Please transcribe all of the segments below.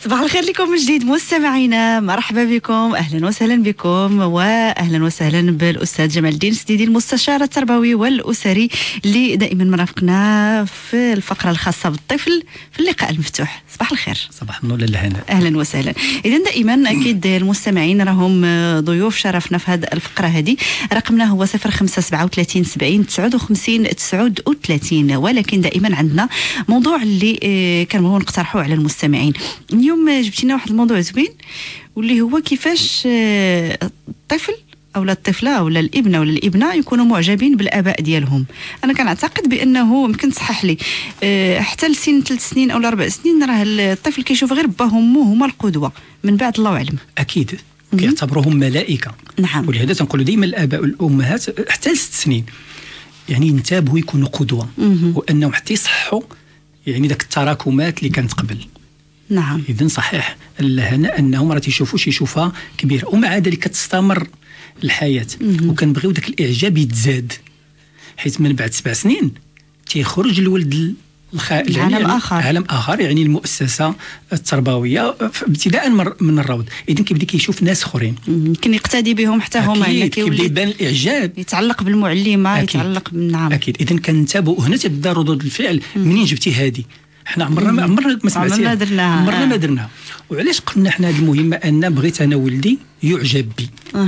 صباح الخير لكم من جديد مستمعينا، مرحبا بكم، اهلا وسهلا بكم، واهلا وسهلا بالاستاذ جمال الدين السديدي المستشار التربوي والاسري اللي دائما مرافقنا في الفقره الخاصه بالطفل في اللقاء المفتوح. صباح الخير. صباح النور للهنا. اهلا وسهلا. اذا دائما اكيد المستمعين راهم ضيوف شرفنا في هذه الفقره هذه. رقمنا هو 0537 70 59 39، ولكن دائما عندنا موضوع اللي كنبغيو نقترحوه على المستمعين. اليوم جبت لنا واحد الموضوع زوين واللي هو كيفاش الطفل او الطفله او الابن او الابنه يكونوا معجبين بالاباء ديالهم. انا كنعتقد بانه يمكن تصحح لي حتى لسن 3 سنين او 4 سنين راه الطفل كيشوف غير باه وامه هما القدوه، من بعد الله اعلم. اكيد كيعتبروهم ملائكه. نعم. ولهذا تنقولوا دائما الاباء والامهات حتى 6 سنين يعني ينتبهوا يكونوا قدوه، وانهم حتى يصحوا يعني ذاك التراكمات اللي كانت قبل. نعم. اذن صحيح لهنا انهم راه تيشوفوا شي شوفه كبيره، ومع ذلك كتستمر الحياه. وكنبغيو ذاك الاعجاب يتزاد، حيت من بعد 7 سنين تيخرج الولد عالم اخر، عالم اخر، يعني المؤسسه التربويه ابتداء من الروض. اذن كيبدا كيشوف ناس اخرين يمكن يقتدي بهم حتى هما، يعني كيبدا يبان الاعجاب، يتعلق بالمعلمه، يتعلق نعم اكيد. اذن كنتابعوا هنا تبدا ردود الفعل. منين جبتي هذه؟ حنا عمرنا ما سمعتيها، عمرنا ما درناها. وعلاش قلنا حنا هذه المهمه؟ ان بغيت انا ولدي يعجب بي.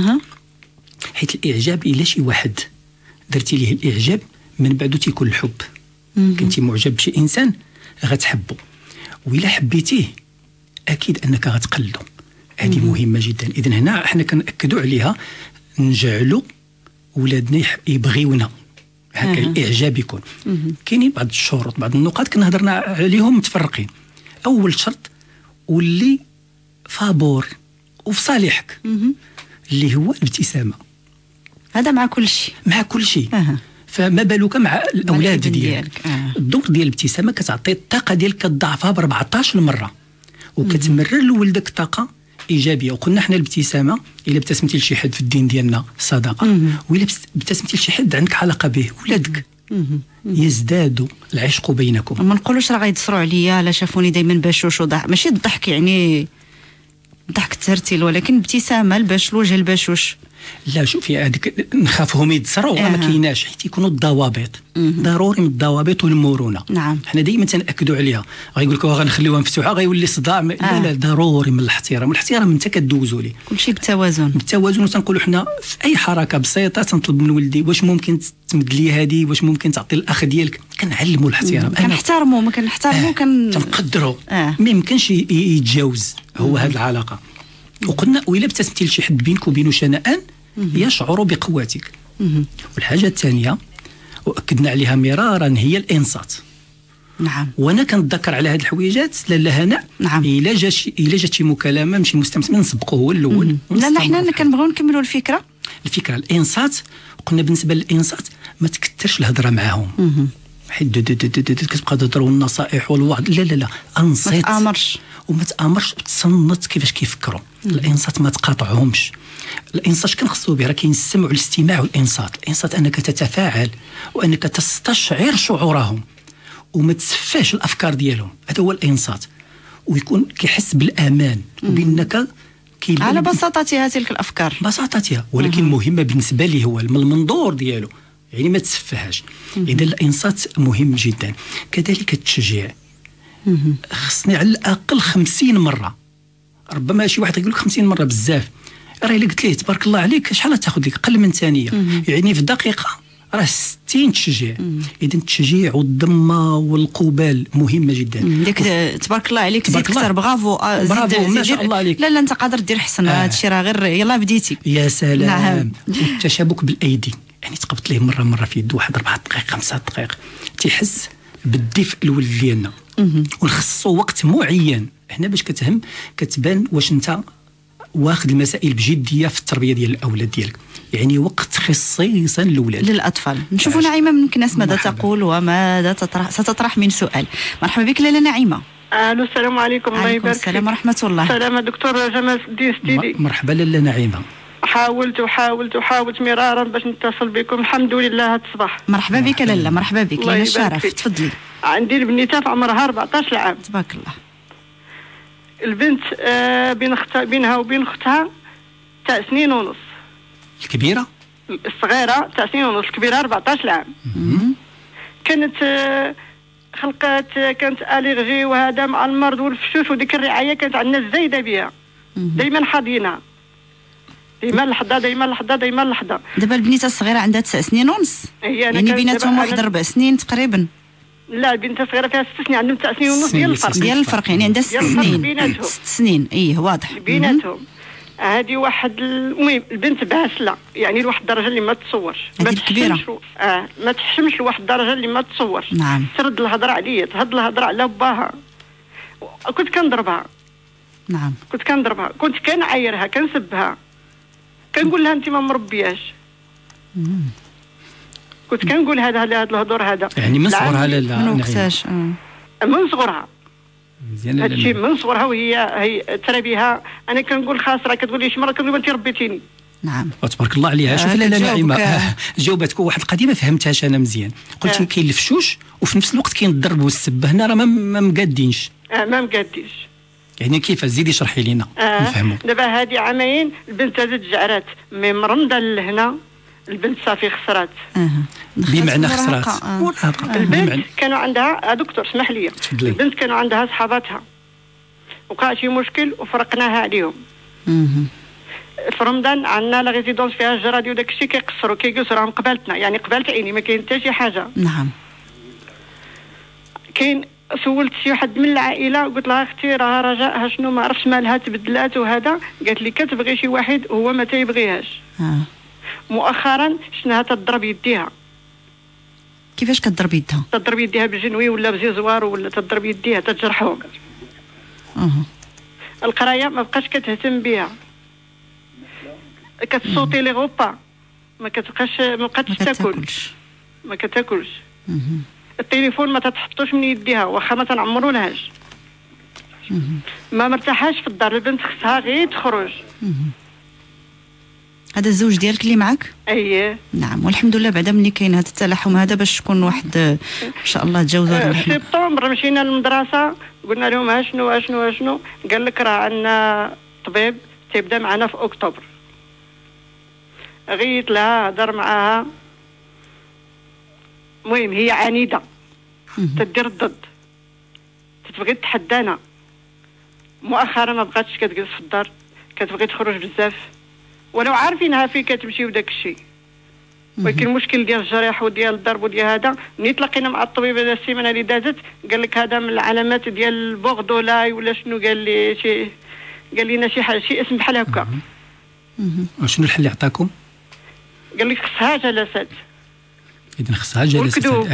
حيت الاعجاب الا شي واحد درتي ليه الاعجاب من بعد تيكون الحب. كنتي معجب بشي انسان غتحبه، وإلا حبيتيه اكيد انك غتقلدو. هذه مهمه جدا. اذن هنا حنا كنأكدوا عليها، نجعلوا ولادنا يبغيونا، هكا الاعجاب يكون. كاينين بعض الشروط، بعض النقاط كنا هضرنا عليهم متفرقين. اول شرط واللي فابور وفي صالحك، اللي هو الابتسامه. هذا مع كل شيء، مع كل شيء. فما بالك مع الاولاد ديالك. الدور ديال الابتسامه كتعطي الطاقه ديالك كتضاعفها ب 14 مره، وكتمرر لولدك طاقه ايجابيه. وقلنا حنا الابتسامه الا ابتسمتي لشي حد في الدين ديالنا صدقه، والا ابتسمتي لشي حد عندك علاقه به، ولادك يزداد العشق بينكم. ما نقولوش راه غيدصروا عليا لا شافوني دائما بشوش وضحك، ماشي الضحك يعني ضحك الترتيل، ولكن ابتسامه الباش الوجه البشوش. لا شوفي هذيك نخافهم يتسروا، ما كايناش، حيت يكونوا الضوابط. ضروري من الضوابط والمرونه. نعم. حنا دائما تنأكدوا عليها. غيقول لك غنخليوها مفتوحه غيولي صداع. لا ضروري من الاحترام، والاحترام انت كدوزوا ليه كلشي بالتوازن. وتنقولوا حنا في اي حركه بسيطه تنطلب من ولدي واش ممكن تمد لي هذه، واش ممكن تعطي الاخ ديالك. كنعلموا الاحترام، كنحترموا ما كنحترموا تنقدروا. ما يمكنش يتجاوز هو هذه العلاقه. وقلنا وإلا ابتسمتي لشي حد بينك وبينه شنآن يشعر بقوتك. والحاجه الثانيه واكدنا عليها مرارا هي الانصات. نعم. وانا كنتذكر على هذه الحويجات لاله هنا. نعم. الا جات شي مكالمه ماشي مستمع نسبقوه هو الاول. لا حنا كنبغيو نكملوا الفكره الانصات. قلنا بالنسبه للانصات ما تكثرش الهضره معاهم، حيت كتبقى تهضروا النصائح والوعظ. لا انصت، ما تامرش وتصنت كيفاش كيفكروا. الانصات ما تقاطعهمش. الانصات كنخصو به راه كاين السمع والاستماع والانصات. الانصات انك تتفاعل وانك تستشعر شعورهم وما تسفاش الافكار ديالهم. هذا هو الانصات. ويكون كيحس بالامان وبانك على بساطتها تلك الافكار، بساطتها، ولكن مهمه بالنسبه لي هو المنظور ديالو، يعني ما تسفهاش. اذا الانصات مهم جدا. كذلك التشجيع. خصني على الاقل 50 مره. ربما شي واحد يقول لك 50 مره بزاف، راه الا قلت ليه تبارك الله عليك شحال تاخذ لك؟ قل من ثانيه. يعني في دقيقه راه 60 تشجيع. اذا التشجيع والضمه والقبال مهمه جدا. ديك تبارك الله عليك، زيد اكثر، برافو برافو ما شاء الله عليك. لا انت قادر دير حسن. هذا الشيء راه غير يلا بديتي. يا سلام. نعم. والتشابك بالايدي، يعني تقبط ليه مره في يده واحد 4 دقائق 5 دقائق تيحس بالدفء الولد ديالنا. ونخصو وقت معين هنا باش كتبان واش انت واخذ المسائل بجديه في التربيه ديال الاولاد ديالك. يعني وقت خصيصا للاطفال. نشوفوا نعيمه من كناس ماذا تقول وماذا ستطرح من سؤال. مرحبا بك لاله نعيمه. الو السلام عليكم. الله يبارك فيك. السلام ورحمه الله. سلام دكتور جمال الدين السديدي. مرحبا لاله نعيمه. حاولت مرارا باش نتصل بكم، الحمد لله هاد الصباح. مرحبا بك لاله، مرحبا بك، لنا الشرف، تفضلي. عندي البنيته في عمرها 14 عام. تبارك الله. البنت بينها وبين اختها تاع 2 سنين ونص. الكبيره؟ الصغيره تاع 2 سنين ونص، الكبيره 14 عام. كانت خلقات، كانت اليرجي وهذا مع المرض والفشوش، وديك الرعايه كانت عندنا زايده بها، دائما حاضينها، ديما لحظه. دابا البنيته الصغيره عندها 9 سنين ونص، يعني بيناتهم واحد 4 سنين تقريبا. لا البنت الصغيره فيها 6 سنين، عندهم 9 سنين ونص ديال الفرق يعني عندها 6 سنين 6 سنين. ايه واضح بيناتهم. هذه واحد المهم البنت باسله يعني لواحد الدرجه اللي ما تصورش، ما تحشمش ما تحشمش لواحد الدرجه اللي ما تصورش. نعم. ترد الهضره عليا، تهض الهضره على باها. كنت كنضربها. نعم. كنت كنعايرها، كنسبها، كنقول لها انت ما مربياش. كنت كنقول هذا الهضور هذا يعني من صغرها. لا من وقتاش؟ من صغرها مزيان. هذا الشيء من صغرها، وهي تربيها. انا كنقول خاسره، كتقول لي شي مره كنقول انت ربيتيني. نعم. تبارك الله عليها. شوف لاله نعيمه جاوبتك واحد القضيه ما فهمتهاش انا مزيان. قلتي كاين الفشوش وفي نفس الوقت كاين الضرب والسب، هنا راه ما مقادينش. ما مقاديش. يعني كيف؟ زيدي شرحي لنا نفهموا. دابا هذه عامين البنت هذه تجعرات من مرمضه لهنا، البنت صافي خسرات. بمعنى خسرات البنت كانوا عندها دكتور اسمح لي، البنت كانوا عندها صحاباتها، وقع شي مشكل وفرقناها عليهم. في رمضان عندنا لا ريزيدونس فيها الجرادي وداك الشيء كيقصروا كيجلسوا راهم قبالتنا، يعني قبالت عيني ما كاين حتى شي حاجه. نعم. كاين سولت شي حد من العائله قلت لها اختي راه رجاءها شنو ما عرفتش مالها تبدلات وهذا، قالت لي كتبغي شي واحد هو ما تيبغيهاش. مؤخرا شنها تضرب يديها. كيفاش كتضرب يدها؟ تضرب يديها بالجنوي ولا بزيزوار، ولا تضرب يديها تجرحهم. القرايه ما بقاش كتهتم بها، كتصوتي لي غوبا، ما بقاتش تاكل، ما كتاكلش. التليفون ما تتحطوش من يديها واخا ما تنعمرو لهاش. ما مرتاحاش في الدار، البنت خصها غير تخرج. هذا الزوج ديالك اللي معك؟ اييه. نعم. والحمد لله بعدا ملي كاين هذا التلاحم هذا باش تكون واحد ان شاء الله تجاوزوا. في سبتمبر مشينا للمدرسه قلنا لهم شنو قال لك راه عندنا طبيب تيبدا معنا في اكتوبر. غيت لها هضر معاها، المهم هي عنيده، تدير الضد، تتبغي تتحدانا. مؤخرا ما بقاتش كتجلس في الدار، كتبغي تخرج بزاف، ولو عارفينها فين كتمشي وداك الشيء. ولكن المشكل ديال الجريح وديال الضرب وديال هذا، ملي تلاقينا مع الطبيب هذا السيمانه اللي دازت قال لك هذا من العلامات ديال البوغدولاي ولا شنو، قال لنا شي حاجه، شي اسم بحال هكا. شنو الحل اللي عطاكم؟ قال لك خصها جلسات. اذا خصها جلسات.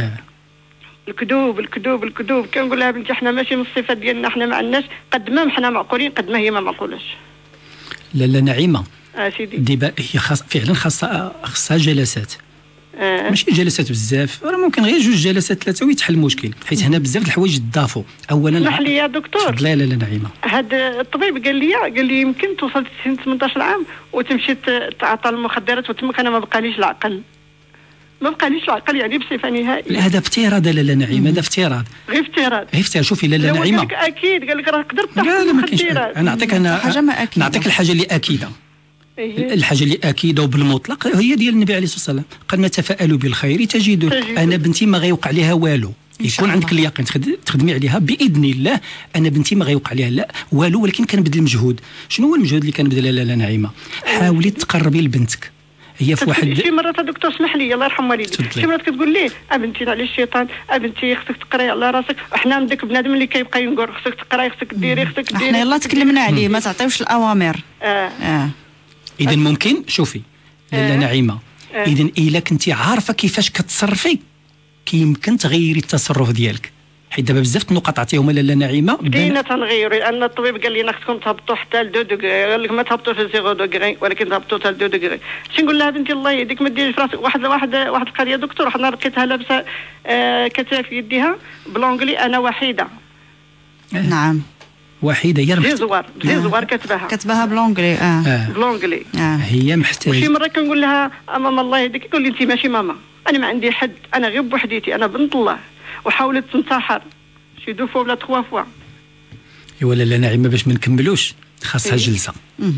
الكذوب كنقول لها بنتي حنا ماشي من الصفات ديالنا، حنا ما عندناش قد ما حنا معقولين قد ما هي ما معقولاش. لا نعيمه سيدي دابا هي فعلا خاصها جلسات. ماشي جلسات بزاف، راه ممكن غير 2 جلسات 3 ويتحل المشكل، حيت هنا بزاف د الحوايج تضافوا. اولا اسمح لي يا دكتور. لا نعيمه، هذا الطبيب قال لي يمكن توصل 18 عام وتمشي تعاطى المخدرات وتمك. انا ما بقاليش العقل يعني بصفه نهائيه. هذا افتراض. لا نعيمه هذا افتراض، غير افتراض. شوفي لا نعيمه اكيد قال لك راه قدرت تاخذ المخدرات. نعطيك الحاجه اللي اكيده وبالمطلق هي ديال النبي عليه الصلاه والسلام، قال ما تفاءلوا بالخير تجدوا. انا بنتي ما غيوقع لها والو، يكون عندك اليقين تخدمي عليها باذن الله. انا بنتي ما غيوقع لها لا والو، ولكن كنبذل مجهود. شنو هو المجهود اللي كنبذله لا نعيمه؟ حاولي تقربي لبنتك. هي في واحد شي مرات دكتور اسمح لي الله يرحم والديك، شي مرات كتقول ليه بنتي على الشيطان، بنتي خصك تقراي على راسك. احنا من داك بنادم اللي كيبقى ينقر خصك تقراي، خصك ديري. احنا يلاه تكلمنا عليه، ما تعطيوش الاوامر. اذا ممكن شوفي لا نعيمه، اذا الا كنتي عارفه كيفاش كتصرفي كيمكن تغيري التصرف ديالك، حيت دابا بزاف النقط عطيهم لا نعيمه بدينا تنغيروا. لان الطبيب قال لنا خصكم تهبطوا حتى ل 2 دوغري، قال لك ما تهبطوش ل 0 دوغري ولكن تهبطوا حتى ل 2 دوغري. شنو نقول لها بنتي الله يهديك ما ديريش في راسك. واحد القضيه دكتور، حنا لقيتها لابسه كتاف في يديها بلونغلي، انا وحيده. نعم وحيده هي بزيزوار كتبها بلونغلي. بلونغلي. هي محتاجه. شي مره كنقول لها ماما الله يهديك، يقول لي انت ماشي ماما، انا ما عندي حد، انا غير بوحديتي، انا بنت الله. وحاولت تنتحر شي 2 فوا ولا 3 فوا. ولا لا ناعمه باش ما نكملوش خاصها جلسه.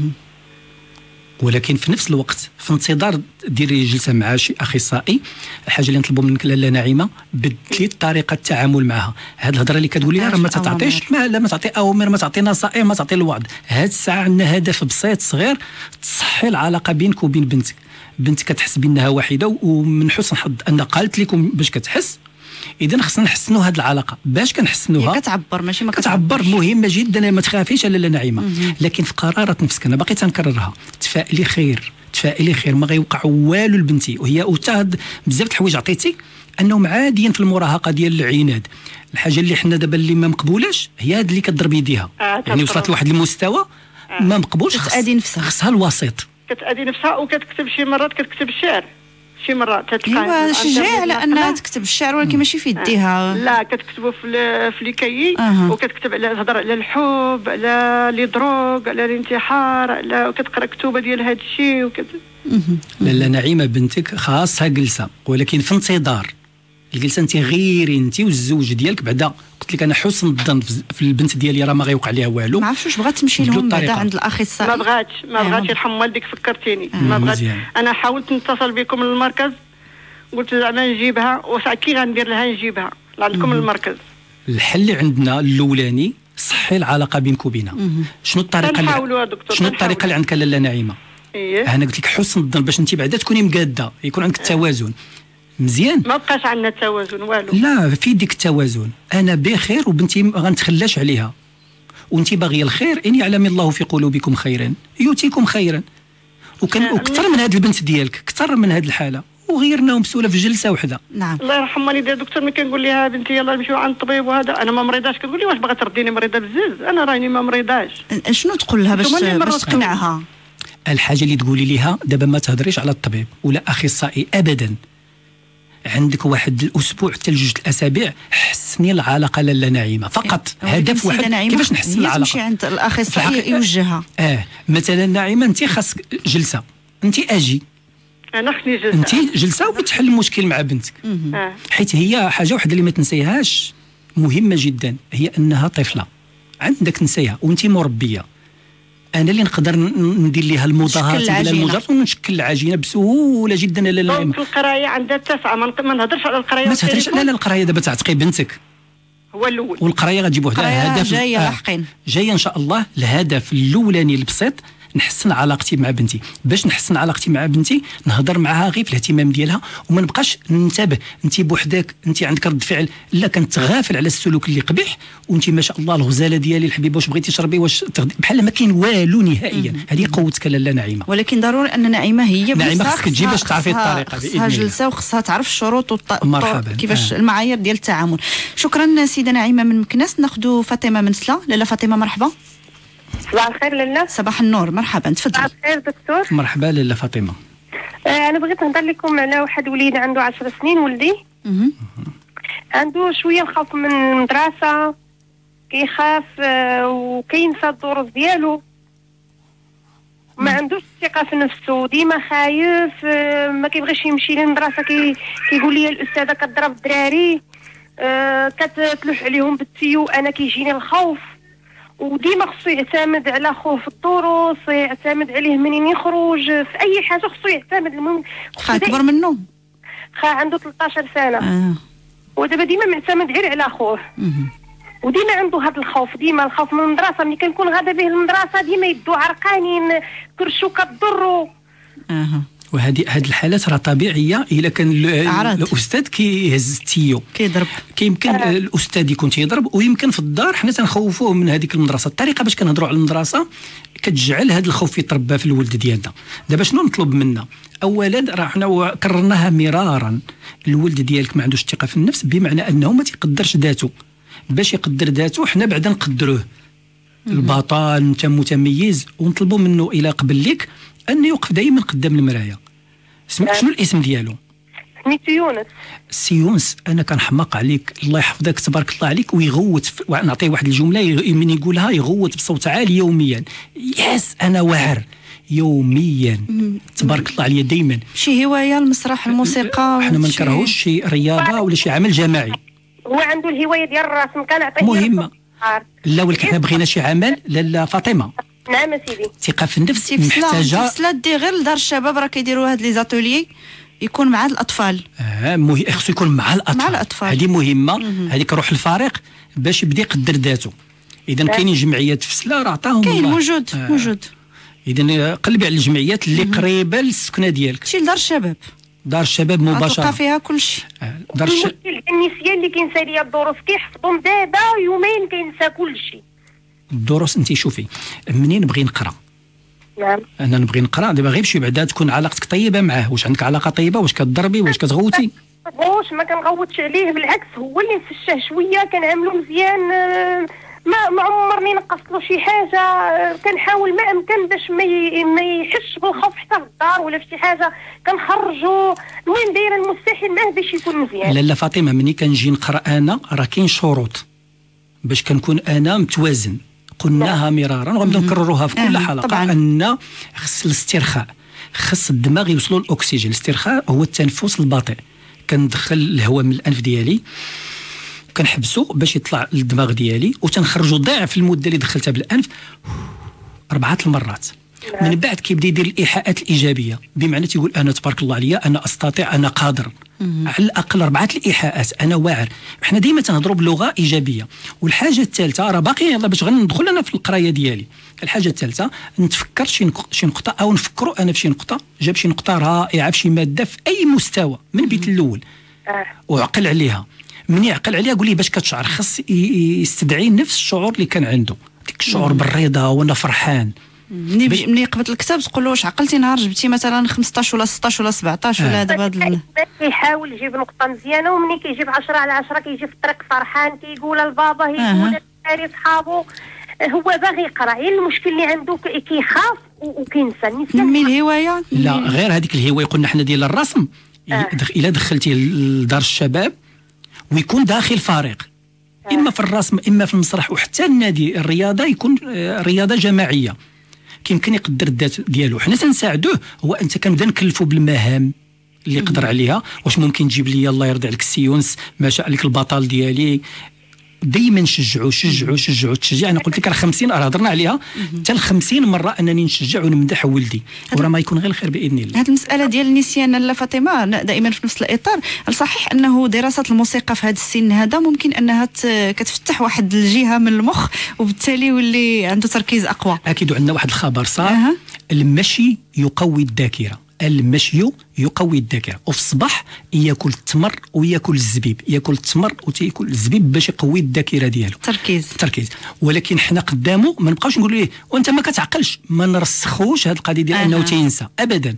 ولكن في نفس الوقت في انتظار ديري جلسه مع شي اخصائي، الحاجه اللي نطلبوا منك لاله ناعمه بدلي طريقه التعامل معها. هاد الهضره اللي كتقولي راه ما تعطيش، لا ما تعطي اوامر، ما تعطي نصائح، ما تعطي الوعظ. هاد الساعه عندنا هدف بسيط صغير، تصحي العلاقه بينك وبين بنتك. بنتك كتحس بانها وحيده، ومن حسن حظ ان قالت لكم باش كتحس. اذا خصنا نحسنوا هذه العلاقه. باش كنحسنوها هي كتعبر ماشي ما كتعبر مهمه جدا، ما تخافيش لاله ناعمه. لكن في قرارة نفسك انا باقي تنكررها، تفائلي خير، تفائلي خير، ما غيوقع والو لبنتي. وهي وتاد بزاف د الحوايج عطيتي انهم عاديين في المراهقه ديال العناد. الحاجه اللي حنا دابا اللي ما مقبولاش هي هذه اللي كضرب يديها، يعني وصلت لواحد المستوى ما مقبولش، كتأذي نفسها، خصها الوسيط، كتأذي نفسها. وكتكتب شي مرات كتكتب الشعر، شي مرات تلقى شجاع على انها تكتب الشعر، ولكن ماشي في يديها. لا كتكتبوا في ليكايي، وكتكتب على تهضر على الحب، على لي دروغ، على الانتحار، على وكتقرا كتوبه ديال هذا الشيء لا نعيمه بنتك خاصها جلسه، ولكن في انتظار الجلسه انت غيري انت والزوج ديالك. بعدا قلت لك انا حسن الظن في البنت ديالي راه ما غيوقع ليها والو. ما عرفتش واش بغات تمشي لهم بعدا عند الاخصائي. ما بغاتش يرحم والديك، فكرتيني. ما بغاتش. انا حاولت نتصل بكم المركز، قلت زعما نجيبها، وساعه كي غندير لها نجيبها لعندكم المركز. الحل اللي عندنا الاولاني صحي العلاقه بينك وبينها. شنو الطريقه اللي عندك لاله ناعمه؟ انا قلت لك حسن الظن باش انت بعدا تكوني مقاده، يكون عندك التوازن مزيان. ما بقاش عندنا التوازن والو. لا في ديك التوازن، انا بخير وبنتي ما غنتخلاش عليها، وانت باغيه الخير. ان يعلم الله في قلوبكم خيرا يؤتيكم خيرا. وكثر من هذه البنت ديالك، كثر من هذه الحاله، وغيرناهم بسهوله في جلسه وحده. نعم. الله يرحم والديا الدكتور، ملي كنقول لها بنتي يلاه نمشيو عند الطبيب وهذا، انا ما مريضاش. كتقول لي واش باغا ترديني مريضه بزز؟ انا راني ما مريضاش. شنو تقول لها باش تقنعها؟ الحاجه اللي تقولي ليها دابا ما تهضريش على الطبيب ولا اخصائي ابدا. عندك واحد الاسبوع حتى لجوج الاسابيع حسني العلاقه لاله ناعمه فقط. هدف واحد كيفاش نحسن العلاقه. تمشي عند الاخصائي يوجهها. مثلا ناعمه انت خاصك جلسه، انت اجي انا خصني جلسه، انت جلسه وتحل المشكل مع بنتك. حيت هي حاجه واحده اللي ما تنسيهاش مهمه جدا، هي انها طفله عندك تنسيها وانت مربيه. انا اللي نقدر ندير لها المضاهات ديال المجرد ونشكل العجينه بسهوله جدا. لا القرايه عندها 9، ما نهضرش على القرايه. ما تهضرش لا القرايه دابا تعتقي بنتك هو الاول، والقرايه غتجيب واحد الهدف جايه ان شاء الله. الهدف الاولاني البسيط نحسن علاقتي مع بنتي. باش نحسن علاقتي مع بنتي نهضر معها غير في الاهتمام ديالها، وما نبقاش ننتبه انت بوحدك، انت عندك رد فعل، لا كنت غافل على السلوك اللي قبيح، وانت ما شاء الله الغزاله ديالي الحبيبه واش بغيتي تشربي واش بحال ما كاين والو نهائيا. هذه قوتك لاله ناعمه. ولكن ضروري ان ناعمه هي خصك تجي باش تعرفي الطريقه خصها جلسه وخصها تعرف الشروط كيفاش المعايير ديال التعامل. شكرا سيده ناعمه من مكناس. ناخذ فاطمه من سلا. لاله فاطمه مرحبا. صباح الخير لاله. صباح النور، مرحبا تفضل. صباح الخير دكتور. مرحبا لاله فاطمه. انا بغيت نهضر لكم على واحد وليد عنده 10 سنين، ولدي عنده شويه الخوف من المدرسه، كيخاف وكينسى الدروس ديالو، ما عندوش الثقه في نفسه، ديما خايف، ما كيبغيش يمشي للمدرسه، كيقول لي الاستاذه كضرب الدراري، كتلوح عليهم بالتيو، انا كيجيني الخوف. وديما خصو يعتمد على خوه في الدروس، يعتمد عليه منين يخرج في اي حاجه، خصو يعتمد. المهم خا كبر منه، عنده 13 سنه ودابا ديما معتمد غير على خوه. وديما عنده هذا الخوف، ديما الخوف من المدرسه. ملي كنكون غادا به المدرسه ديما يدو عرقانين، كرشو كضرو. وهذه الحالات راه طبيعيه الا كان الاستاذ كيهز التيو كيضرب. كيمكن الاستاذ يكون تيضرب، ويمكن في الدار حنا تنخوفوه من هذيك المدرسه. الطريقه باش كنهضروا على المدرسه كتجعل هذا الخوف يتربى في الولد ديالنا. دابا شنو نطلب منا؟ اولا راه حنا كررناها مرارا، الولد ديالك ما عندوش الثقه في النفس، بمعنى انه ما تيقدرش ذاته. باش يقدر ذاته حنا بعدا نقدروه البطل، انت متميز، ونطلبوا منه الى قبل لك انه يوقف دائما قدام المرايه. شنو الاسم ديالو؟ سميتو يونس. سي يونس، انا كنحماق عليك، الله يحفظك تبارك الله عليك. ويغوت نعطيه واحد الجمله من يقولها يغوت بصوت عالي يوميا، ياس انا واعر يوميا، تبارك الله عليه دائما. شي هوايه المسرح، الموسيقى، احنا ما نكرهوش شي رياضه ولا شي عمل جماعي. هو عنده الهوايه ديال الرسم، كنعطيه مهمه. لا ولكن حنا بغينا شي عمل لاله فاطمه. نعم سيدي. الثقه في النفس محتاجه لا دي غير لدار الشباب راه كيديروا هاد لي زاتوليي يكون مع الاطفال. خصو يكون مع الاطفال. هذه مهمه. هذيك روح الفريق باش يبدا يقدر ذاته. اذا كاينين جمعيات في فسلا راه عطاهم كاين موجود. اذا قلبي على الجمعيات اللي قريبه للسكنه ديالك. شي لدار الشباب. دار الشباب مباشره تلقى فيها كلشي. دار الشباب النسيان اللي كينسى ليا الدروس كيحفظهم دابا يومين كينسى كلشي. الدروس انت شوفي منين نبغي نقرا. نعم. انا نبغي نقرا دابا غير بشي بعدا تكون علاقتك طيبه معاه. واش عندك علاقه طيبه؟ واش كتضربي؟ واش كتغوتي؟ واش ما كنغوتش عليه، بالعكس هو اللي نفشه شويه كنعملو مزيان. ما عمرني نقصت له شي حاجه. كنحاول ما امكن باش ما يحسش بالخوف حتى في الدار ولا في شي حاجه. كنخرجوا المهم دايره المستحيل معاه باش يكون مزيان. لاله فاطمه ملي كنجي نقرا انا راه كاين شروط باش كنكون انا متوازن. قلناها مرارا وغنبداو نكرروها في كل حلقه طبعاً. ان خص الاسترخاء، خص الدماغ يوصلوا الاكسجين. الاسترخاء هو التنفس البطيء. كندخل الهواء من الانف ديالي كنحبسو باش يطلع للدماغ ديالي وتنخرجوا ضعف المده اللي دخلتها بالانف 4 المرات. من بعد كيبدا يدير الايحاءات الايجابيه، بمعنى تيقول انا تبارك الله عليا، انا استطيع، انا قادر. على الاقل 4 الايحاءات، انا واعر. حنا ديما تنهضروا بلغه ايجابيه. والحاجه الثالثه راه باقي يلاه باش غندخل انا في القرايه ديالي. الحاجه الثالثه نتفكر شي نقطه او نفكروا انا في شي نقطه، جاب شي نقطه رائعه في شي ماده في اي مستوى من بيت الاول وعقل عليها. من يعقل عليها قول لي باش كتشعر، خص يستدعي نفس الشعور اللي كان عنده، ديك الشعور بالرضا وانا فرحان. ملي قبضت الكتاب تقول له واش عقلتي نهار جبتي مثلا 15 ولا 16 ولا 17 ولا دابا كيحاول يجيب نقطه مزيانه، ومني كيجيب 10 على 10 كيجي في الطريق فرحان كيقول لبابا يقول للدراري صحابو هو باغي يقرا. غير المشكل اللي عنده كيخاف وكينسى من الهوايه. لا غير هذيك الهوايه قلنا حنا ديال الرسم. الا دخلتي لدار الشباب ويكون داخل فريق، اما في الرسم اما في المسرح وحتى النادي الرياضه، يكون رياضه جماعيه كيمكن يقدر الذات ديالو. حنا تنساعدوه. هو انت كنبدا نكلفو بالمهام اللي يقدر عليها. واش ممكن تجيب لي الله يرضي عليك السيونس، ما شاء لك البطل ديالي. دائما نشجعوا التشجيع. انا قلت لك راه 50 راه هضرنا عليها حتى 50 مره انني نشجع ونمدح ولدي، وراه ما يكون غير الخير باذن الله. هذه المساله ديال النسيان لا فاطمه دائما في نفس الاطار. صحيح انه دراسه الموسيقى في هذا السن هذا ممكن انها كتفتح واحد الجهه من المخ وبالتالي يولي عنده تركيز اقوى. اكيد. عندنا واحد الخبر صار المشي يقوي الذاكره. المشي يقوي الذاكره. وفي الصباح ياكل التمر وياكل الزبيب، ياكل التمر وتاكل الزبيب باش يقوي الذاكره ديالو. تركيز. ولكن حنا قدامه ما نبقاوش نقولوا ليه وانت ما كتعقلش، ما نرسخوش هذه القضيه ديال انه تينسى ابدا.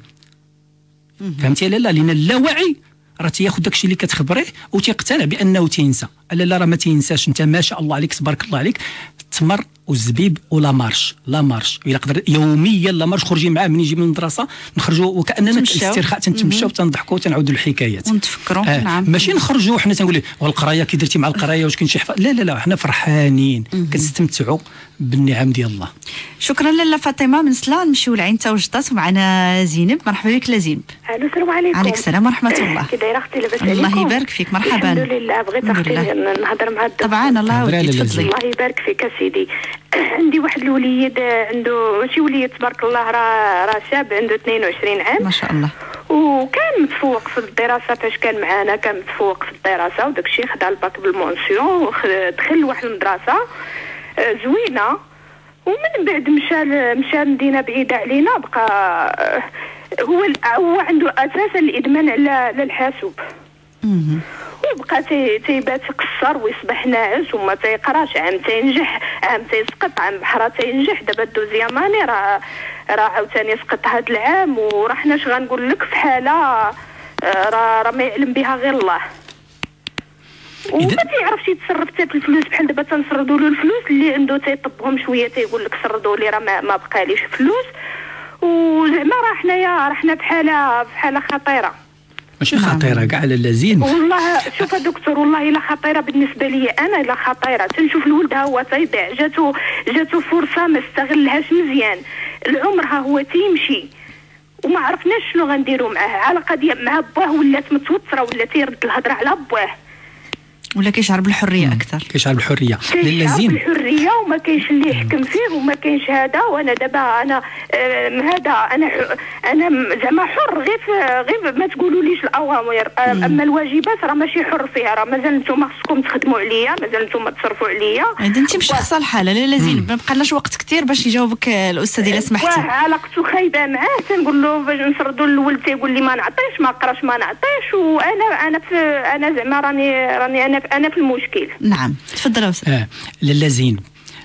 فهمتي لا لان اللاوعي راه تياخذ داكشي اللي كتخبريه وتيقتنع بانه تينسى. لا راه ما تينساش. انت ما شاء الله عليك تبارك الله عليك، التمر والزبيب ولا مارش الا قدر يوميا لا مارش خرجي معاه من يجي من المدرسه نخرجوا وكاننا استرخاء تنتمشاو وتنضحكوا وتنعاودوا الحكايات ونتفكروا. نعم. ماشي نخرجوا حنا تنقول والقرايه كي درتي مع القرايه واش كاين شي حفاظ. لا حنا فرحانين كنستمتعوا بالنعم ديال الله. شكرا لاله فاطمه من سلا. نمشيو لعين توجدات ومعنا زينب. مرحبا بك لا زينب. السلام عليكم. عليك السلام ورحمه الله. كي دايره اختي؟ لاباس عليكم؟ الله يبارك فيك. مرحبا. الحمد لله. بغيت اختي نهضر مع الدكتور. طبعا الله يودي تفضلي. الله يبارك فيك سيدي. عندي واحد الوليد عنده ماشي وليد تبارك الله، راه شاب عنده 22 عام ما شاء الله، وكان متفوق في الدراسه. فاش كان معانا كان متفوق في الدراسه وداك الشيء خدا الباك بالمونسيون ودخل لواحد المدرسه زوينه، ومن بعد مشى لمدينه بعيده علينا. بقى هو عنده اساسا الادمان على الحاسوب، وبقى تيبات يقصر ويصبح ناعس وما تيقراش. عام تينجح عام تيسقط، عام بحرا تينجح. دابا الدوزيام اني راه عاوتاني سقط هذا العام. وراه حنا اش غنقول لك في حاله راه ما يعلم بها غير الله، وما تيعرفش يتصرف حتى في الفلوس. بحال دابا تنسردوا له الفلوس اللي عنده تيطبهم شويه تيقول لك سردوا لي راه ما بقاليش فلوس. وزعما راه حنا في حاله خطيره. ماشي خطيره كاع لاله زين. والله شوف دكتور، والله الا خطيره بالنسبه لي انا. الا خطيره تنشوف الولد ها هو تيضيع، جاتو فرصه ما استغلهاش مزيان. العمر ها هو تيمشي وما عرفناش شنو غنديروا معاه. علاقه ديال مع باه ولات متوتره ولا تيرد الهضره على باه. ولا كيشعر بالحريه اكثر؟ كيشعر بالحريه لازم بالحريه وما كاينش اللي يحكم فيه وما كاينش هذا. وانا دابا انا هذا انا زعما حر غير ما تقولوليش الاوامر. اما الواجبات راه ماشي حر فيها، راه مازال نتوما خصكم تخدموا عليا، مازال نتوما تصرفوا عليا. اذا انت مش شخصه الحاله لا زين ما بقالناش وقت كثير باش يجاوبك الاستاذ الا سمحتي. علاقته خايبه معاه، تنقول له باش نسردوا للولد تيقول لي ما نعطيش، ما قراش ما نعطيش، وانا زعما راني انا في المشكل. نعم تفضل استاذ. لاله زين،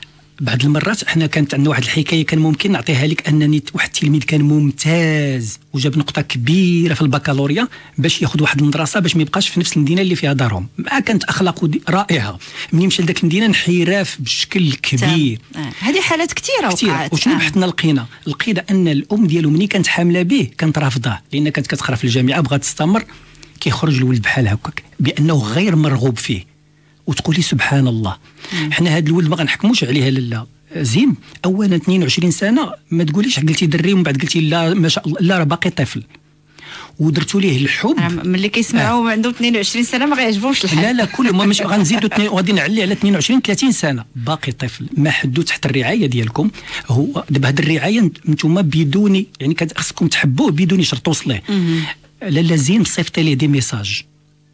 بعض المرات احنا كانت عندنا واحد الحكايه كان ممكن نعطيها لك، انني واحد التلميذ كان ممتاز وجاب نقطه كبيره في البكالوريا باش ياخذ واحد المدرسه باش ما يبقاش في نفس المدينه اللي فيها دارهم، ما كانت اخلاقه رائعه، منين مشى لذاك المدينه انحراف بشكل كبير. هذه حالات كثيره وقعت. وشنو بحثنا لقينا ان الام ديالو ملي كانت حامله به كانت رافضاه، لان كانت كتقرا في الجامعه بغات تستمر، كيخرج الولد بحال هكاك بانه غير مرغوب فيه. وتقولي سبحان الله. حنا هذا الولد ما غنحكموش عليه لاله زين. اولا 22 سنه ما تقوليش قلتي دري ومن بعد قلتي لا ما شاء الله، لا راه باقي طفل ودرتوا ليه الحب. ملي كيسمعوا عنده 22 سنه ما غيعجبهمش الحال. لا كل ما مش غنزيدوا وغادي نعلي على 22 30 سنه باقي طفل، ما حدو تحت الرعايه ديالكم. هو دابا هذه الرعايه نتوما بدون يعني خصكم تحبوه بدون شرط توصليه. لاله زين صيفطي ليه دي ميساج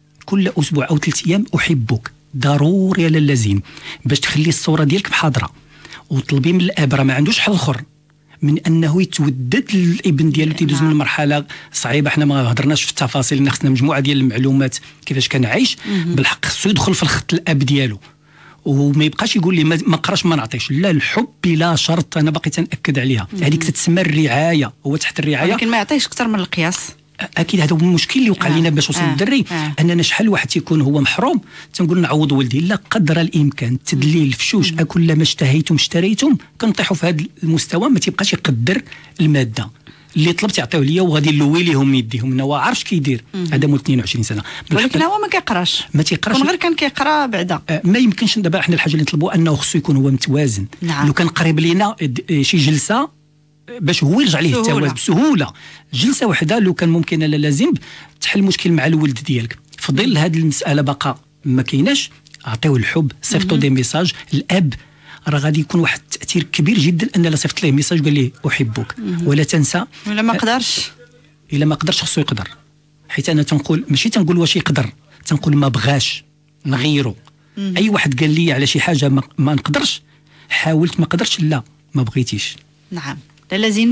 كل اسبوع او 3 ايام احبك، ضروري يا لاله زين باش تخلي الصوره ديالك بحاضره، وطلبي من الاب راه ما عندوش حل اخر من انه يتودد للابن ديالو تيدوز من مرحله صعيبه. حنا ما هضرناش في التفاصيل، لان خصنا مجموعه ديال المعلومات كيفاش كان عايش. بالحق خصو يدخل في الخط الاب ديالو وما يبقاش يقول لي ما قراش ما نعطيش. لا، الحب بلا شرط، انا باقي تنأكد عليها. هذيك تتسمى الرعايه، هو تحت الرعايه، ولكن ما يعطيش اكثر من القياس. اكيد هذا هو المشكل اللي وقع لنا باش وصل الدري. اننا شحال واحد تيكون هو محروم تنقول نعوض ولدي، لا قدر الامكان التدليل فشوش اكل ما اشتهيتم اشتريتم. كنطيحوا في هذا المستوى ما تيبقاش يقدر الماده اللي طلبت يعطيوه ليا وغادي نلوي ليهم يديهم. انا عارفش كيدير هذا مول 22 سنه، ولكن هو ما كيقراش، ما تيقراش، غير كان كيقرا بعدا. ما يمكنش. دابا احنا الحاجه اللي نطلبوا انه خصو يكون هو متوازن. لو كان قريب لينا شي جلسه باش هو يرجع ليه التوازن بسهوله، جلسه واحده لو كان ممكن لا لازم تحل مشكل مع الولد ديالك. في ظل هذه المساله بقى ما كايناش، عطيوه الحب، صيفطوا دي ميساج. الاب راه غادي يكون واحد التاثير كبير جدا ان لا صيفط ليه ميساج قال ليه احبك. ولا تنسى ولا ما قدرش، الا ما قدرش خصو يقدر. حيت انا تنقول ماشي تنقول واش يقدر، تنقول ما بغاش نغيرو. اي واحد قال لي على شي حاجه ما نقدرش، حاولت ما قدرش، لا ما بغيتيش. نعم. لاله زينب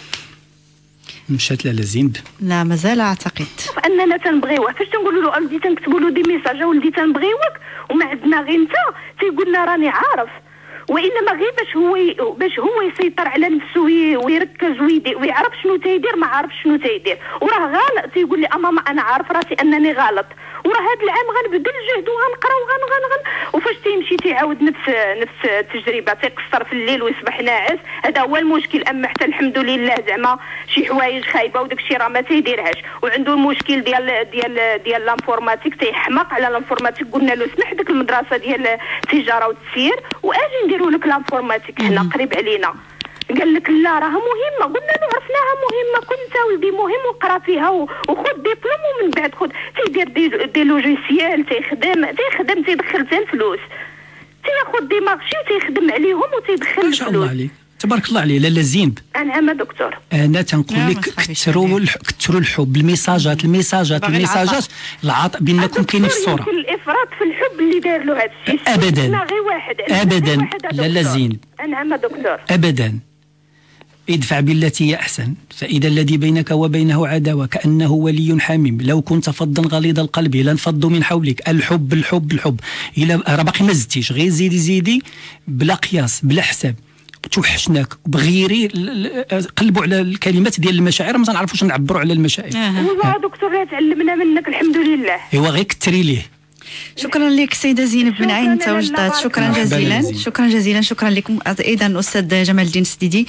مشات لاله زينب؟ لا مازال اعتقد اننا تنبغيوه. فاش تنقولوا له ولدي تنكتبوا له دي ميساج ولدي تنبغيوك وما عندنا غير انت، تيقول لنا راني عارف. وانما غير باش هو يسيطر على نفسه ويركز ويعرف شنو تيدير، ما عارف شنو تيدير وراه غلط. تيقول لي ماما انا عارف راسي انني غلط، وراه هذا العام غنبذل جهد وغنقرا وفاش تيمشي تيعاود نفس التجربه، تيقصر في الليل ويصبح ناعس. هذا هو المشكل. اما حتى الحمد لله زعما شي حوايج خايبه وداك الشيء راه ما تيديرهاش. وعنده المشكل ديال لانفورماتيك، تيحمق على لانفورماتيك. قلنا له اسمح ديك المدرسه ديال التجاره والتسيير واجي نديروا لك لانفورماتيك حنا قريب علينا. قال لك لا راها مهمه. قلنا له عرفناها مهمه، كنت ولدي مهم وقرا فيها وخذ ديبلوم ومن بعد خذ. تيدير دي لوجيسيال، تيخدم تيدخل حتى الفلوس، تياخذ دي مارشي وتيخدم عليهم وتيدخل الفلوس. ما شاء الله عليك، تبارك الله عليه. لاله زينب نعم دكتور، انا تنقول لك كثروا الحب، الميساجات العاطف بينكم كاين في الصوره. الافراط في الحب اللي دار له هذا الشيء ابدا لاله زينب. نعم دكتور، ابدا. ادفع بالتي هي احسن فاذا الذي بينك وبينه عداوه كانه ولي حميم لو كنت فظا غليظ القلب لانفضوا من حولك. الحب الحب الحب. الا راه باقي ما زدتيش، غير زيدي بلا قياس بلا حساب. توحشناك وبغيري قلبوا على الكلمات ديال المشاعر، ما نعرفوش نعبروا على المشاعر. والله دكتور تعلمنا منك الحمد لله. ايوا غير كثري ليه. شكرا لك سيدة زينب من عين توجدات، شكرا جزيلا. شكرا لكم ايضا استاذ جمال الدين السديدي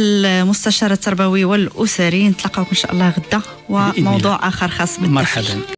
المستشار التربوي والاسري. نتلاقاو ان شاء الله غدا وموضوع اخر خاص بالتفكير. مرحبا.